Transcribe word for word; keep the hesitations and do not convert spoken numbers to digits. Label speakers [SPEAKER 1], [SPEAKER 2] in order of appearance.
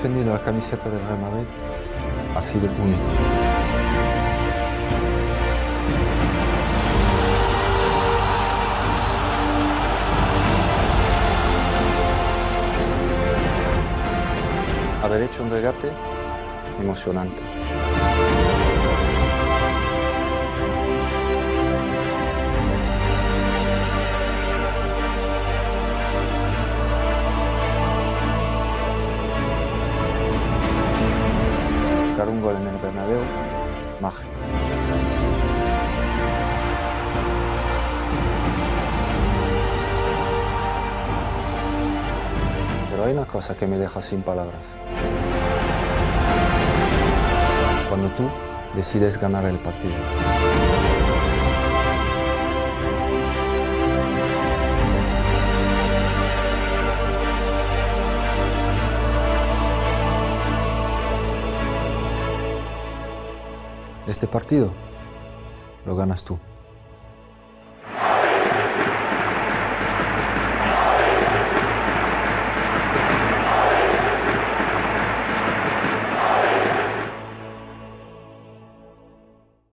[SPEAKER 1] defendido la camiseta del Real Madrid ha sido único. Haber hecho un regate emocionante. Dar un gol en el Bernabéu, mágico. Pero hay una cosa que me deja sin palabras. Cuando tú decides ganar el partido. Este partido lo ganas tú.